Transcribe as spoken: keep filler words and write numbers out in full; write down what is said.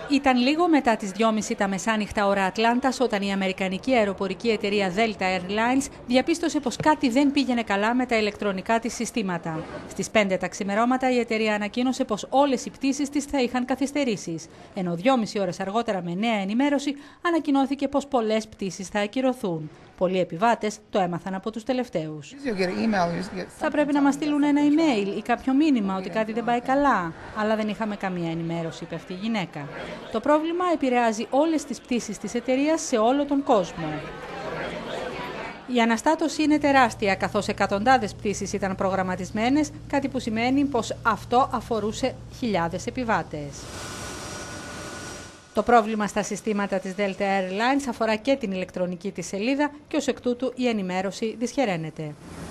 Ήταν λίγο μετά τις δυόμιση τα μεσάνυχτα ώρα Ατλάντας όταν η αμερικανική αεροπορική εταιρεία Delta Airlines διαπίστωσε πως κάτι δεν πήγαινε καλά με τα ηλεκτρονικά της συστήματα. Στις πέντε τα ξημερώματα η εταιρεία ανακοίνωσε πως όλες οι πτήσεις της θα είχαν καθυστερήσεις, ενώ δυόμιση ώρες αργότερα με νέα ενημέρωση ανακοινώθηκε πως πολλές πτήσεις θα ακυρωθούν. Πολλοί επιβάτες το έμαθαν από τους τελευταίους. Θα πρέπει να μας στείλουν ένα email ή κάποιο μήνυμα ότι κάτι δεν πάει καλά, αλλά δεν είχαμε καμία ενημέρωση, είπε αυτή η γυναίκα. Το πρόβλημα επηρεάζει όλες τις πτήσεις της εταιρείας σε όλο τον κόσμο. Η αναστάτωση είναι τεράστια, καθώς εκατοντάδες πτήσεις ήταν προγραμματισμένες, κάτι που σημαίνει πως αυτό αφορούσε χιλιάδες επιβάτες. Το πρόβλημα στα συστήματα της Delta Airlines αφορά και την ηλεκτρονική της σελίδα και ως εκ τούτου η ενημέρωση δυσχεραίνεται.